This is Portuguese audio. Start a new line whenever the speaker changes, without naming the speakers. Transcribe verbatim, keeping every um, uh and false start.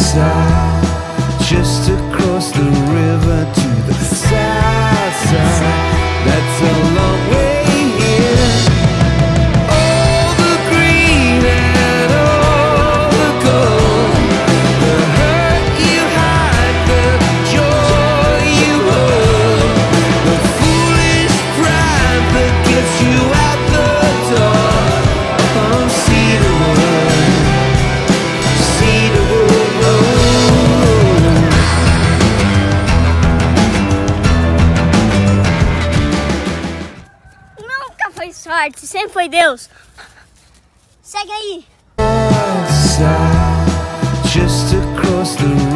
side, just across the river to the south side. That's a long way here. All the green and all the gold, the hurt you hide, the joy you hold, the foolish pride that gets you out the door. On Cedarwood, Cedarwood Road.
Nunca foi sorte, sempre foi Deus. Segue aí.
Outside, just across the